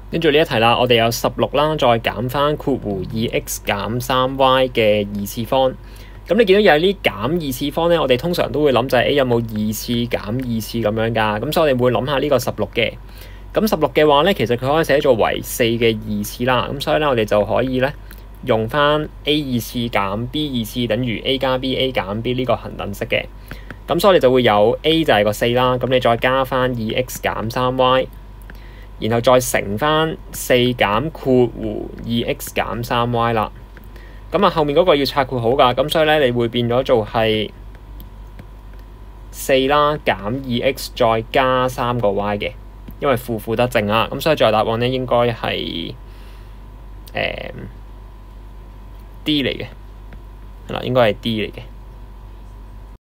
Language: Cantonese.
跟住呢一題啦，我哋有16啦，再減翻括弧 2x 減 3y 嘅二次方。咁你見到有啲減二次方咧，我哋通常都會諗就係有冇二次減二次咁樣㗎。咁所以我哋會諗下呢個16嘅。咁16嘅話咧，其實佢可以寫做為4嘅二次啦。咁所以咧，我哋就可以咧用翻 a 二次減 b 二次等於 a 加 b a 減 b 呢個恒等式嘅。咁所以你就會有 a 就係個4啦，咁你再加翻 2x 減 3y。然後再乘翻4減括弧 2x 減 3y 啦。咁啊，後面嗰個要拆括號㗎，咁所以咧你會變咗做係4啦減 2x 再加3個 y 嘅，因為負得正啦。咁所以最後答案咧應該係D 嚟嘅，係啦，應該係 D 嚟嘅。